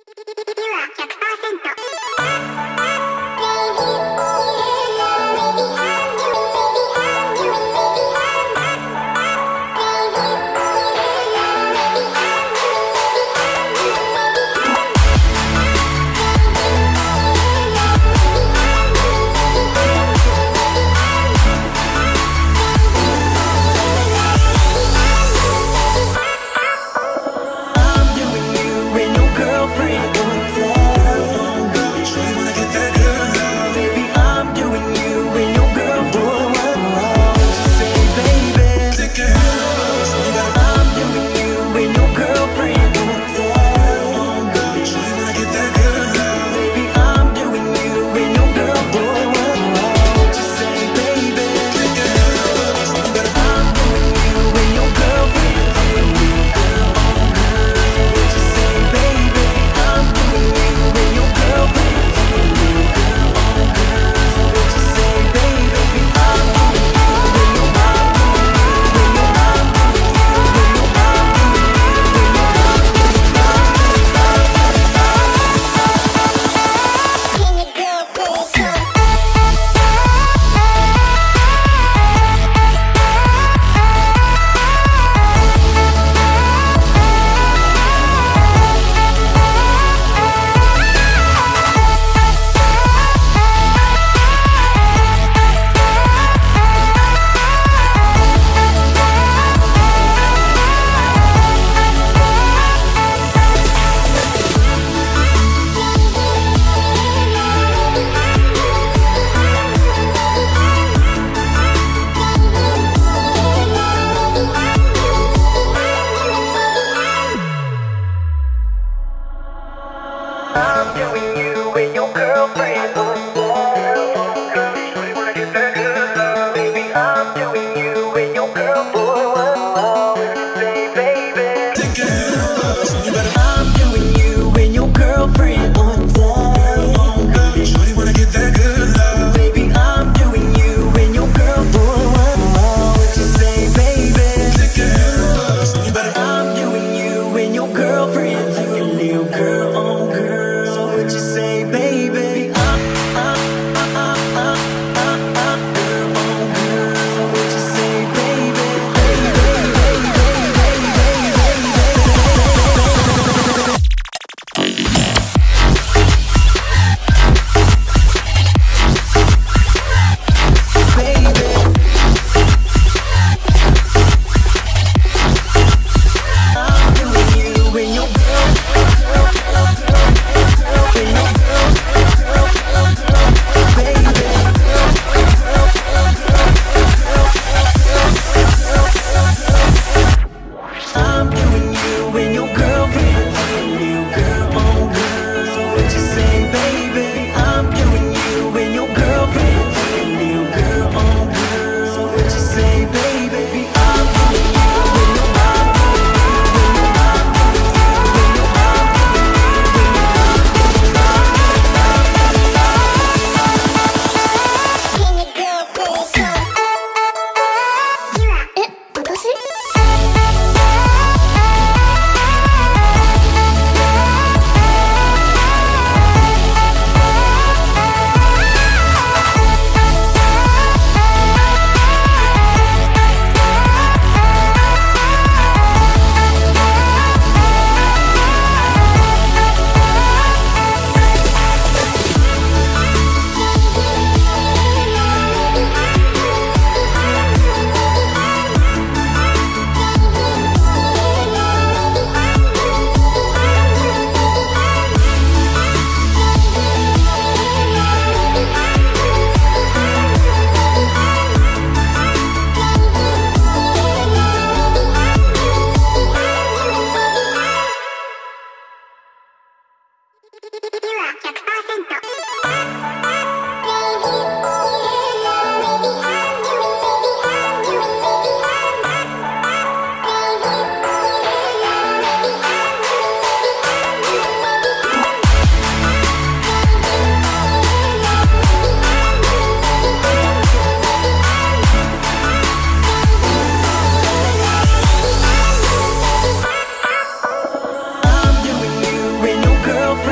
girlfriend.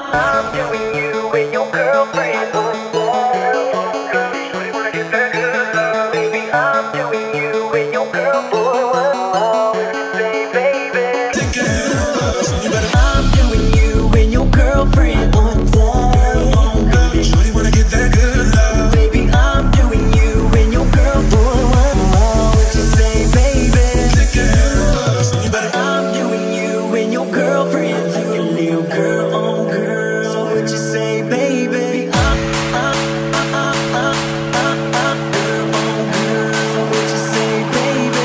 I'm doing you and your girlfriend. Shorty wanna get that good love. Baby, I'm doing you and your girlfriend. Say, baby, I'm doing you and your girlfriend one time. Shorty wanna get that good love. Baby, I'm doing you and your girlfriend. What you say, baby? I'm doing you and your girlfriend. Take a little girl on girl. So what you say, baby? Girl on girl. So what you say, baby?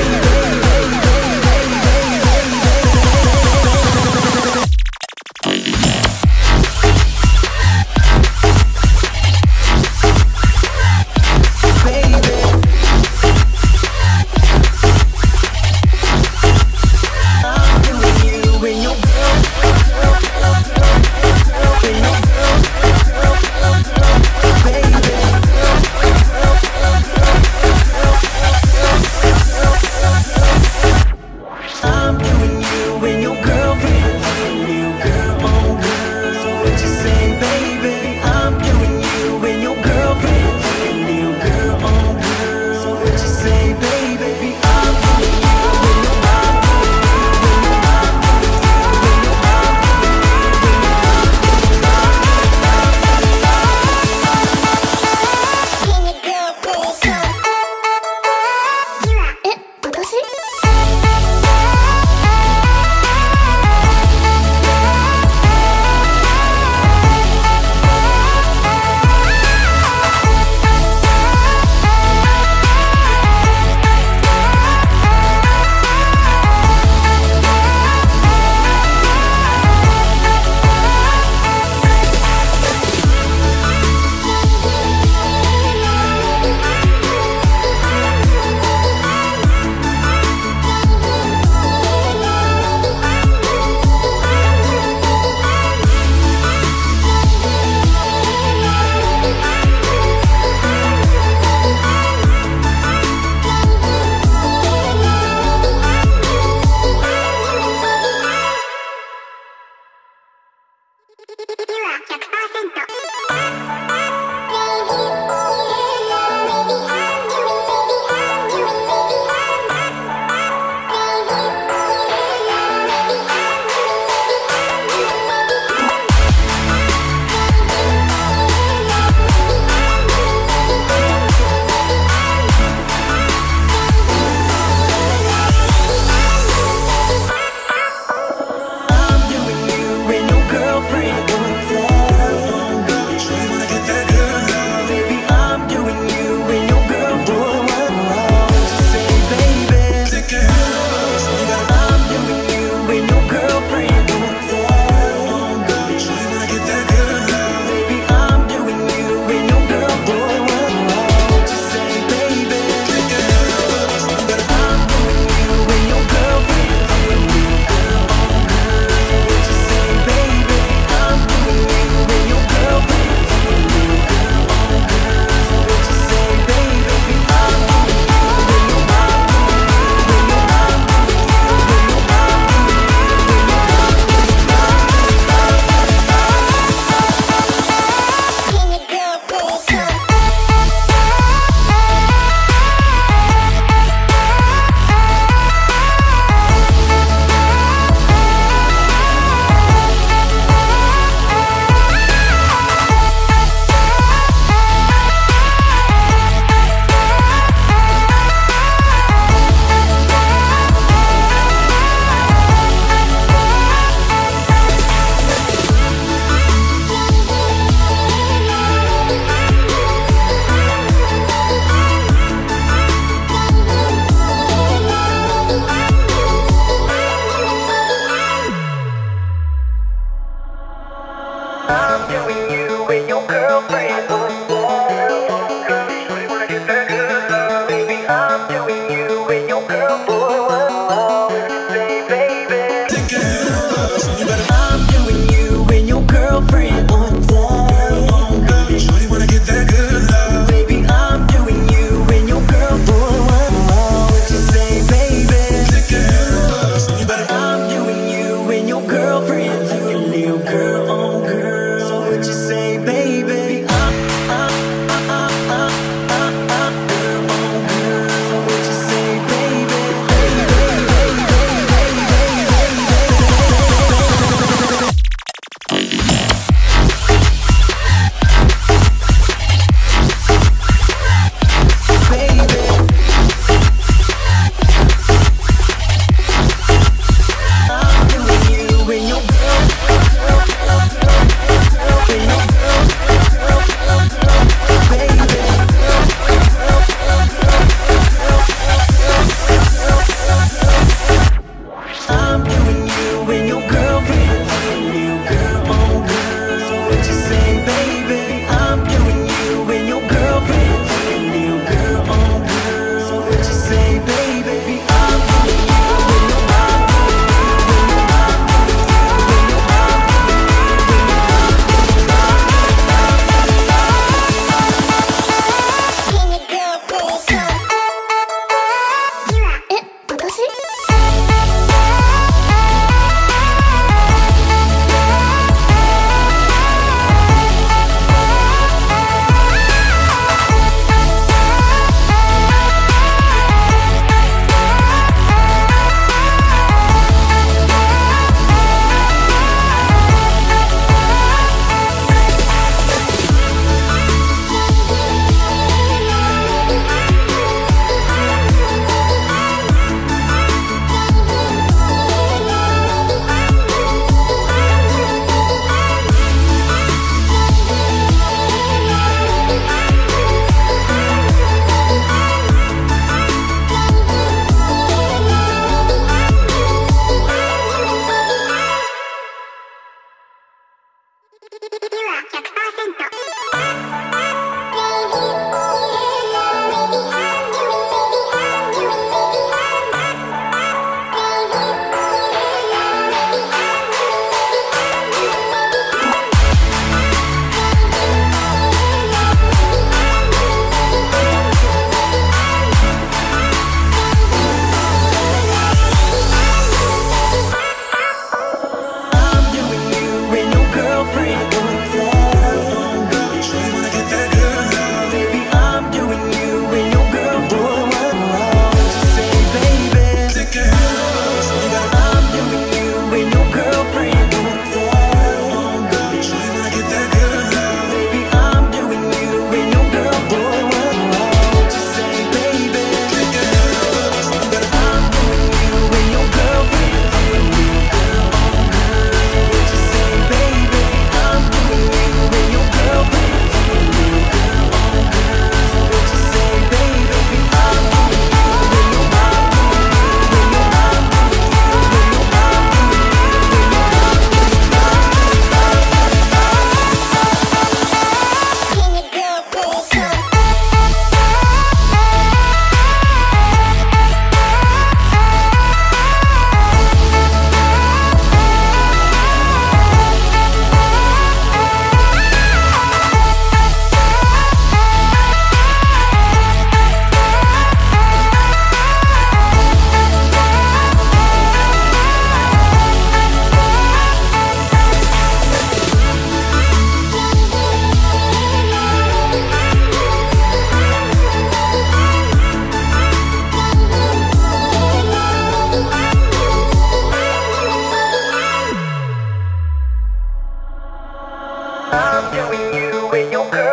I'm doing you and your girlfriend. Shorty wanna get that good love. Baby, I'm doing you and your girlfriend. Say, baby, I'm doing you and your girlfriend one time. Shorty wanna get that good love. Baby, I'm doing you and your girlfriend. What you say, baby? I'm doing you and your girlfriend. Take a little girl on girl.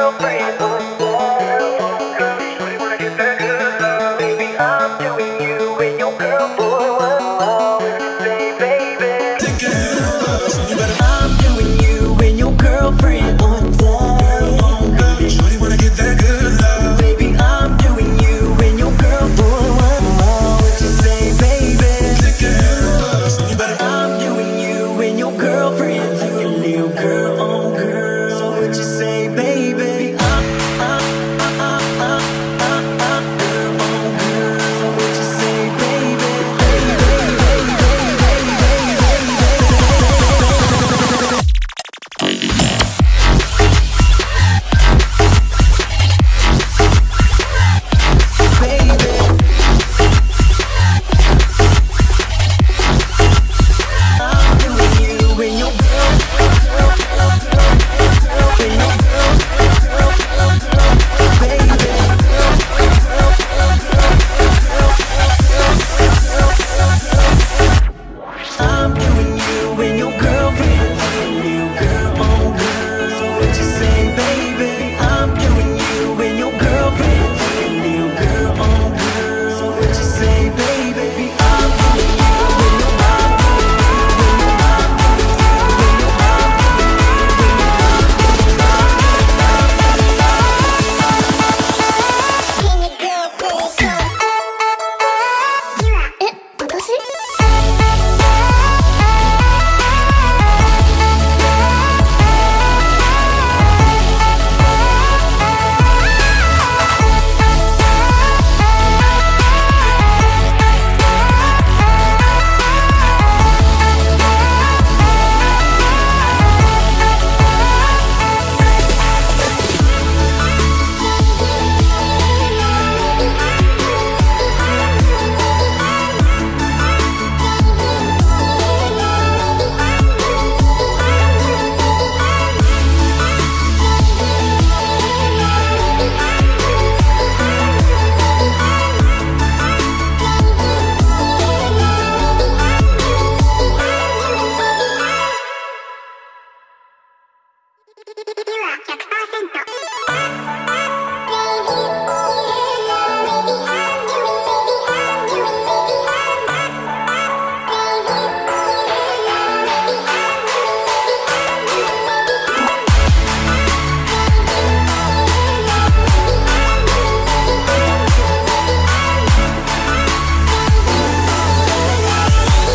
girlfriend. Shorty wanna get that good love. Baby, I'm doing you and your girl, boy. What you say, baby? I'm doing you and your girlfriend one time. Shorty wanna get that good love. Baby, I'm doing you and your girl, boy. What you say, baby? I'm doing you and your girlfriend. Take a little girl on girl. So what you say, baby? Girl on girl. So what you say, baby?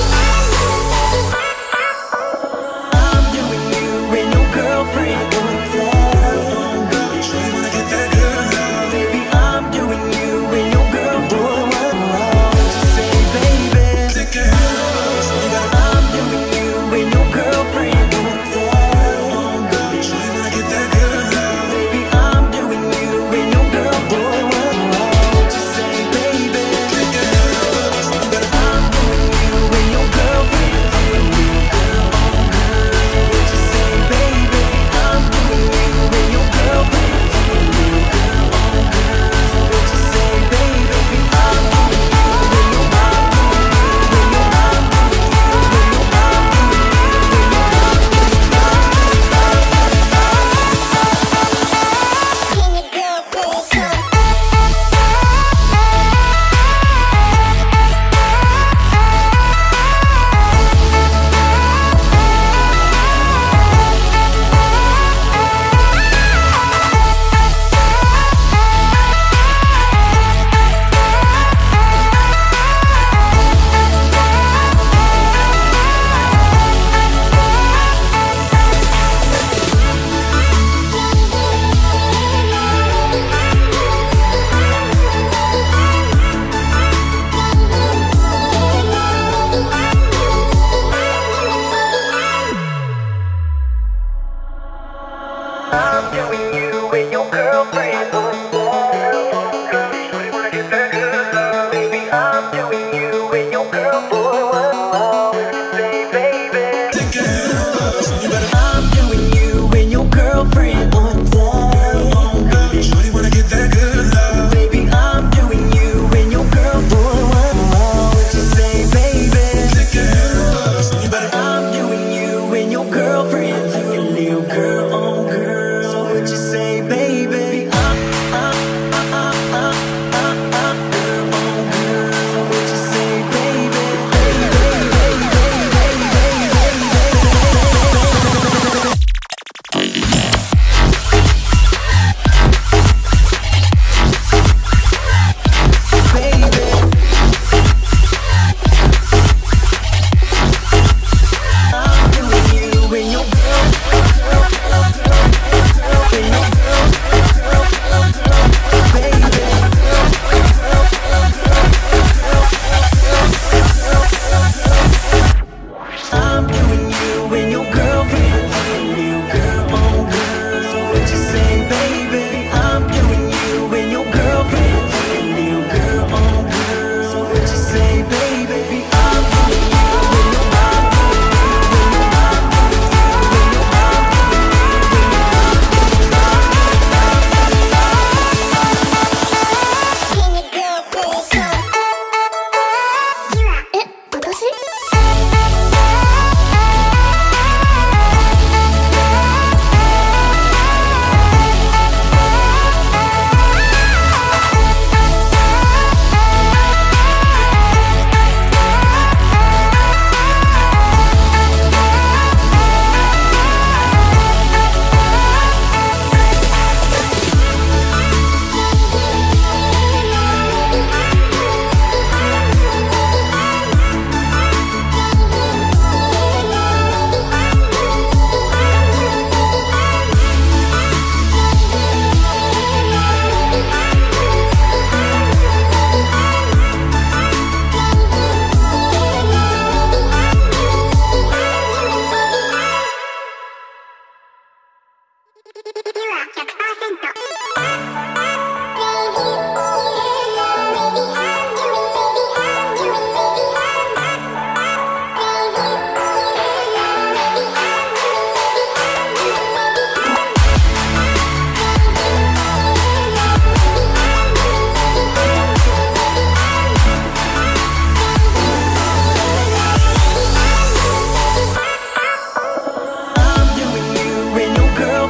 I'm doing you and your girlfriend one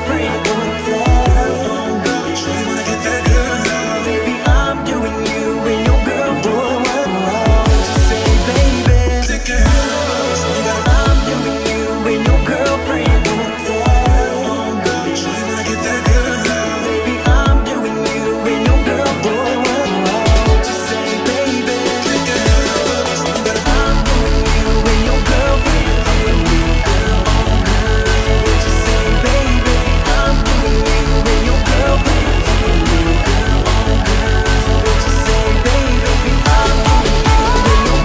girlfriend one time. Sure you wanna get that good love. Baby, I'm doing you and your girl for one love. What you say, baby? Take it. I'm doing you and your girlfriend one time. Sure you wanna get that good love. Baby, I'm doing you and your girl for one love. What you say, baby? Take it. I'm doing you and your girlfriend for one love. What you say, baby? I'm doing you and your girlfriend for one love. What you say, baby? I'm doing you and your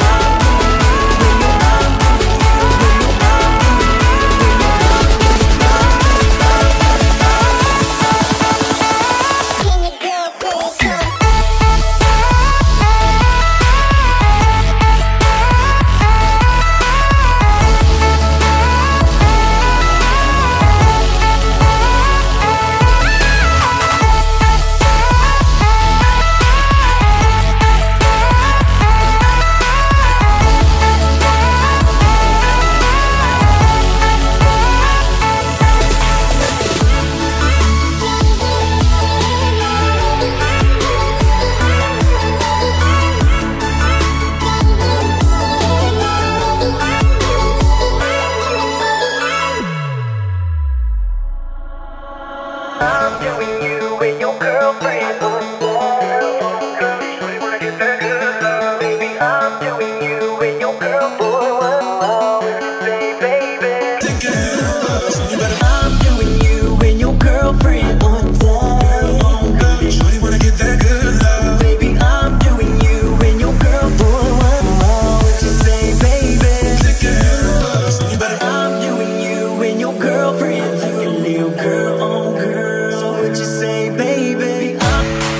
I'm doing you and your girlfriend. Sure you wanna get that good love. Baby, I'm doing you and your girl for one love. Say, baby. Take it. I'm doing you and your girlfriend one time. Sure you wanna get that good love. Baby, I'm doing you and your girl for one love. What you say, baby? Take it. I'm doing you and your girlfriend. Take a little girl on girl. So what you say, baby?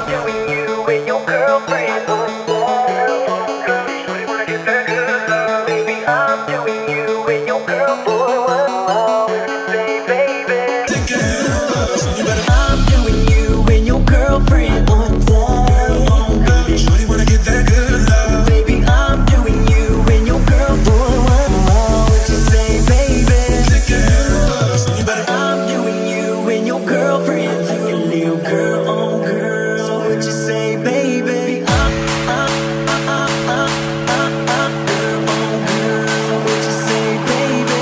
doing you and your girlfriend. Girl, you really wanna get that good love. Baby, I'm doing you and your girlfriend. Say, baby, I'm doing you and your girlfriend one time. Girl, you really wanna get that good love. Baby, I'm doing you and your girlfriend. What you say, baby? I'm doing you and your girlfriend. Take a little girl on girl. So what you say, baby? Girl on girl. So what you say, baby?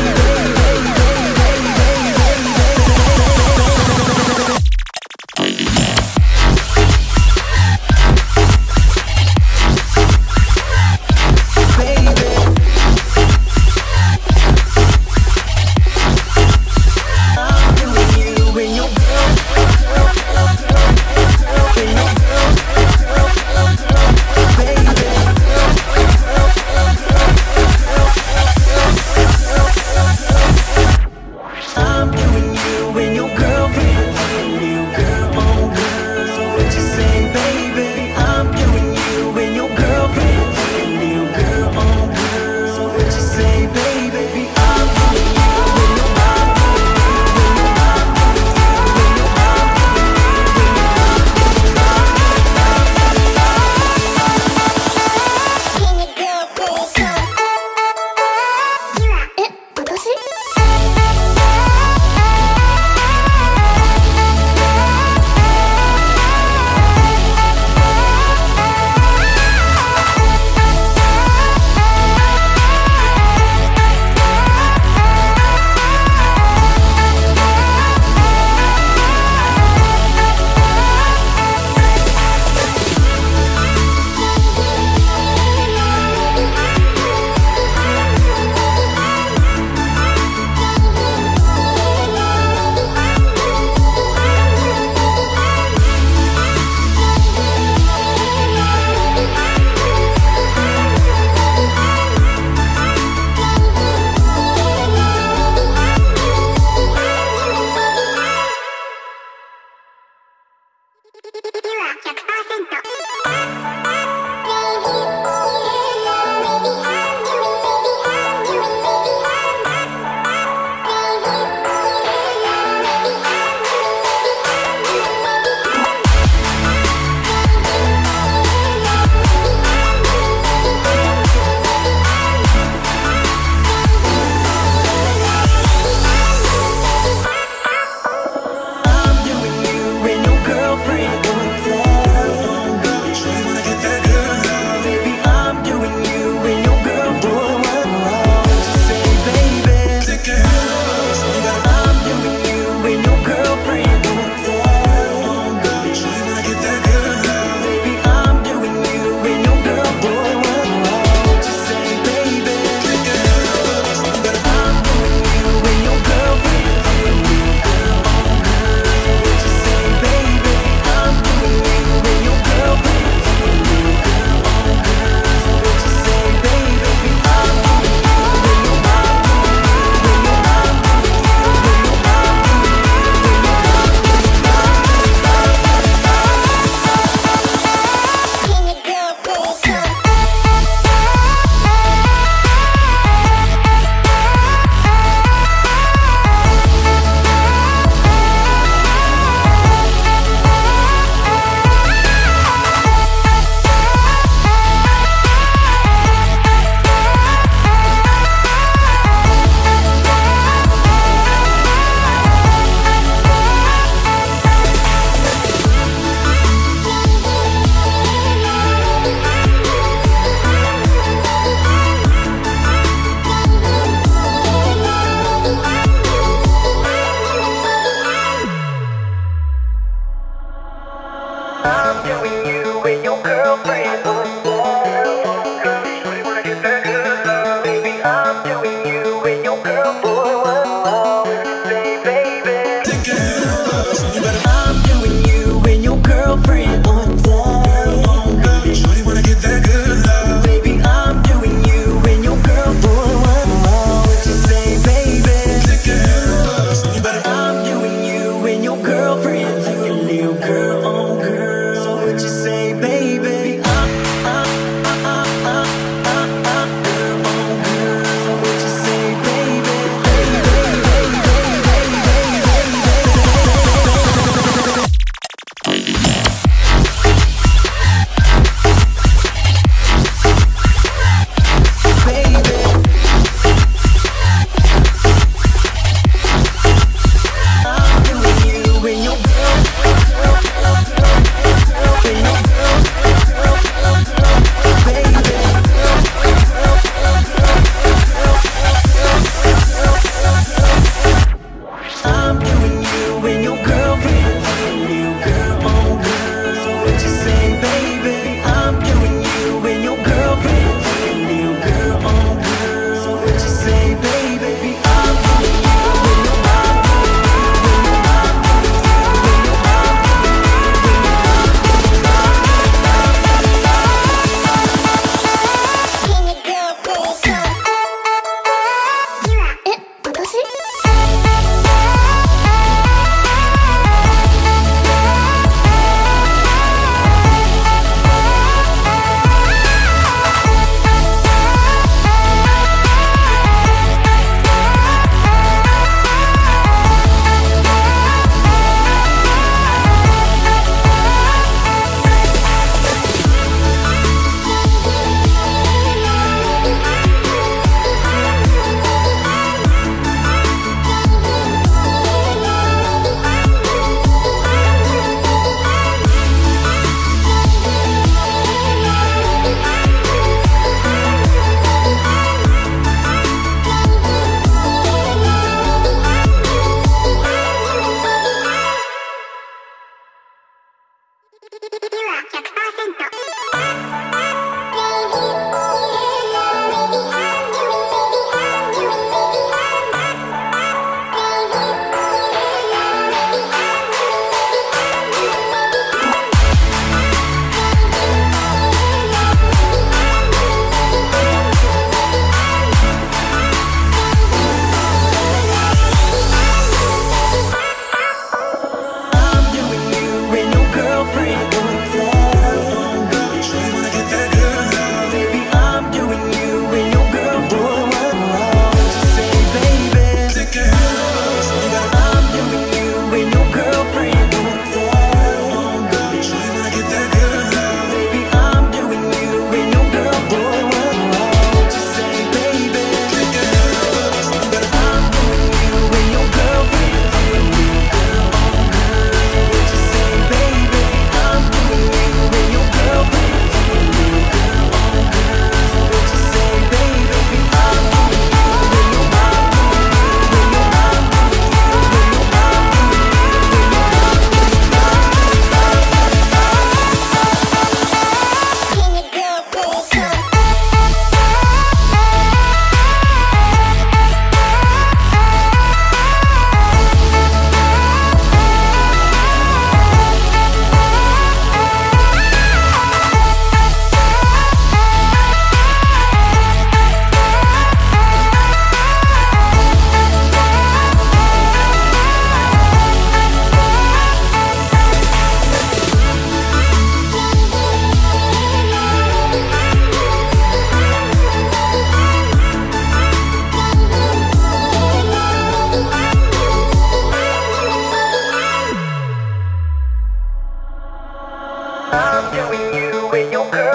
I'm doing you and your girlfriend. Girl, you really wanna get that good love. Baby, I'm doing you and your girlfriend. Say, baby, I'm doing you and your girlfriend one time. Girl, you really wanna get that good love. Baby, I'm doing you and your girlfriend. What you say, baby? I'm doing you and your girlfriend. Take a little girl on girl.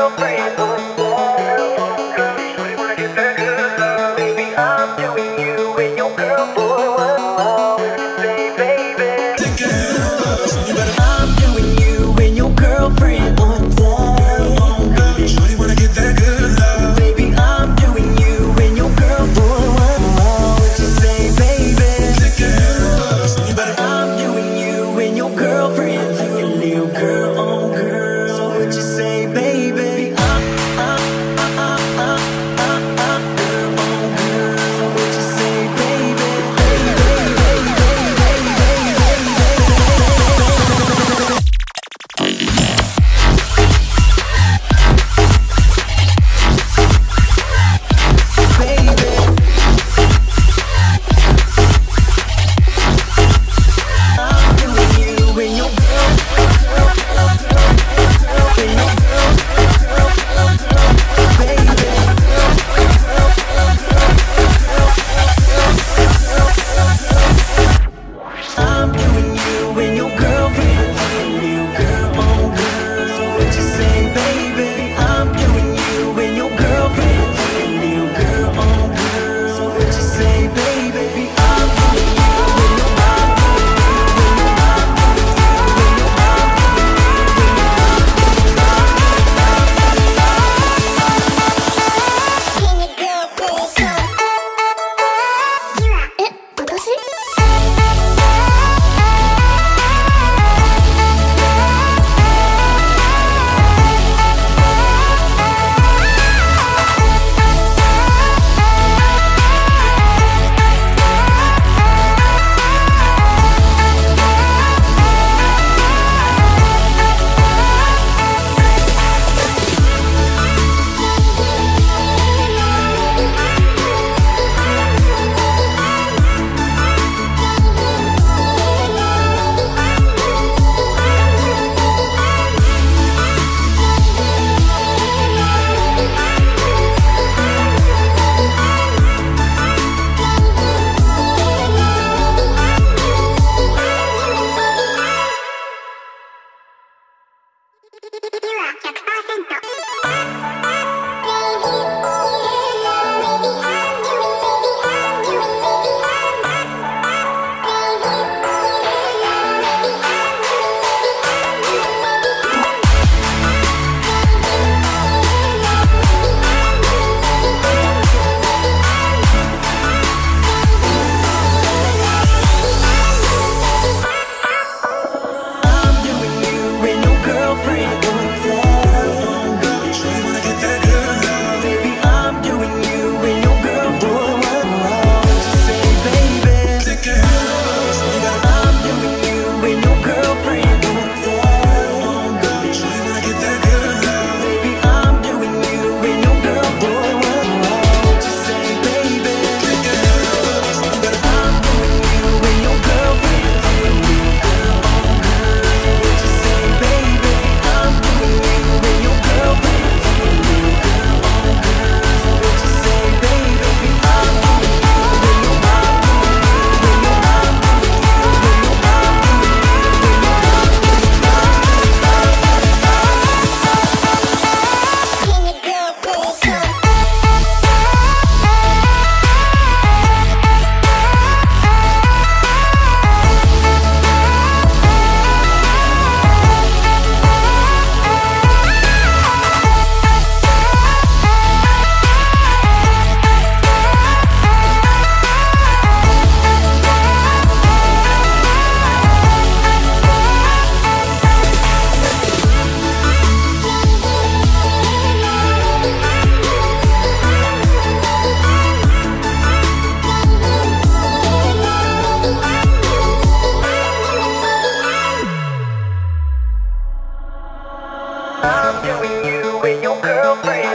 girlfriend. Shorty wanna get that good love. Baby, I'm doing you and your girl for one. Say, baby, take it. I'm doing you and your girlfriend one time. Shorty wanna get that good love. Baby, I'm doing you and your girl for one. What you say, baby? Take it. I'm doing you and your girlfriend. Take a little girl on girl. So what you say, baby? Girl on girl. So what you say, baby? I'm doing you and your girlfriend.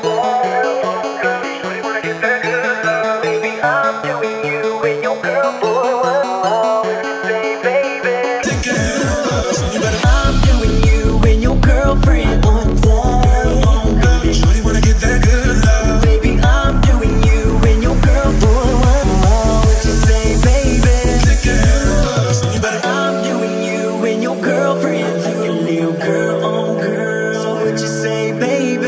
Shorty wanna get that good love. Baby, I'm doing you and your girl for one. Say, baby, take it. I'm doing you and your girlfriend one time. Shorty wanna get that good love. Baby, I'm doing you and your girl for one. What you say, baby? Take it. I'm doing you and your girlfriend. Take a little girl on girl. So what you say, baby?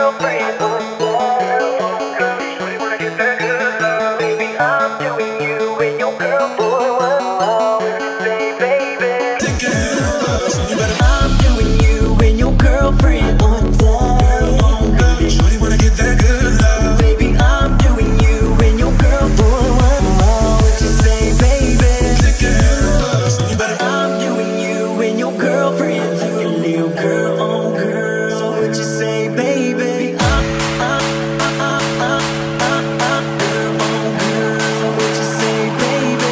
girlfriend. Shorty wanna get that good love. Baby, I'm doing you and your girl for one. Say, baby, I'm doing you and your girlfriend one time. Shorty wanna get that good love. Baby, I'm doing you and your girl for one. What you say, baby? I'm doing you and your girlfriend. Take a little girl on girl. So what you say, baby? Girl on girl. So what you say, baby?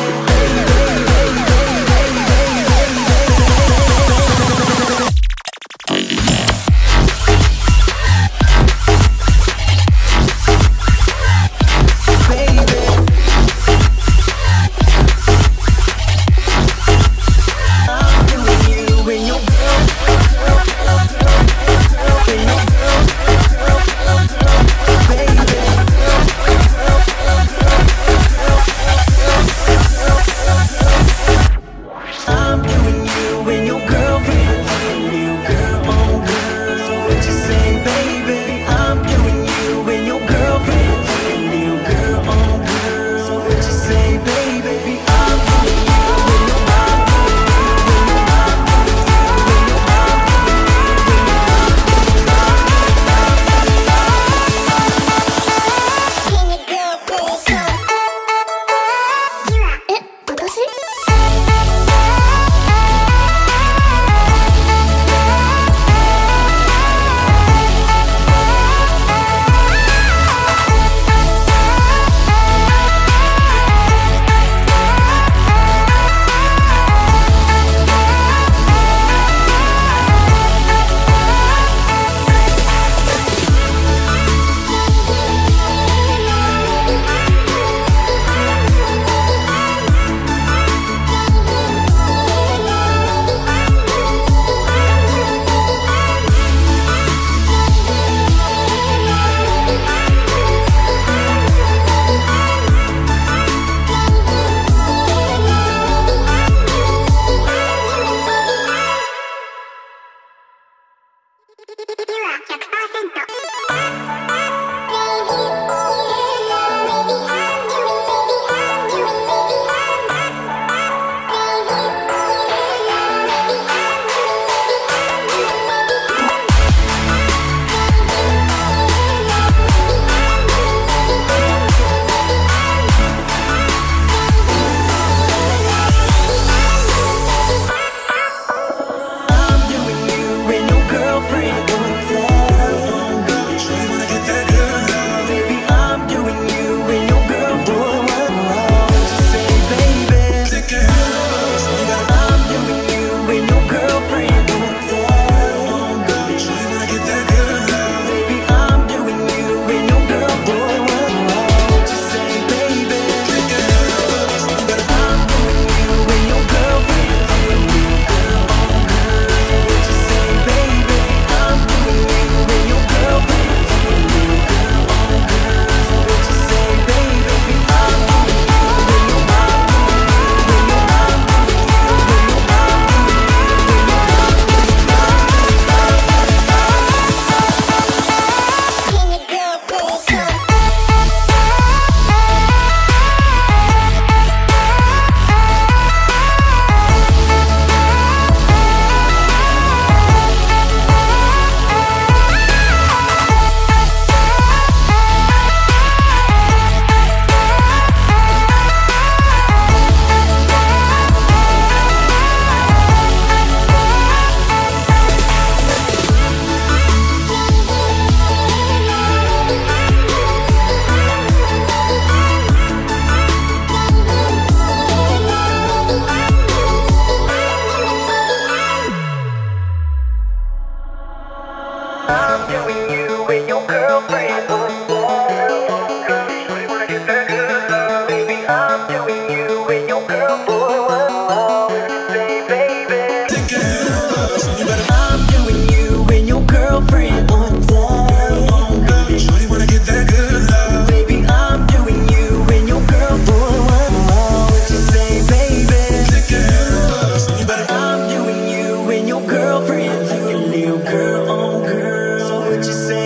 I'm doing you and your girlfriend. Shorty wanna get that good love. Baby, I'm doing you and your girl for one. Say, baby, I'm doing you and your girlfriend one time. Shorty wanna get that good love. Baby, I'm doing you and your girl for one. What you say, baby? I'm doing you and your girlfriend. Take a little girl on girl. So what you say?